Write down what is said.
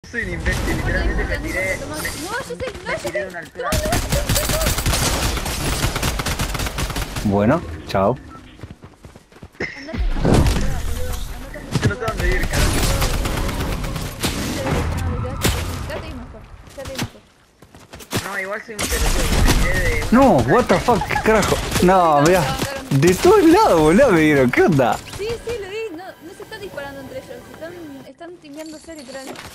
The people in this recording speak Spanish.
Soy un imbécil, literalmente me tiré. No, yo sé, Me tiré de una altura. Bueno, chao. Andate, boludo. Yo no sé dónde ir, carajo. Quédate ahí mejor. Quédate ahí mejor. No, igual soy un pelotudo. Me tiré de una No, altura. what the fuck, qué carajo. No, mirá. De todos lados, boludo, me dieron. ¿Qué onda? Sí, lo vi. No se están disparando entre ellos. Están timeándose literal.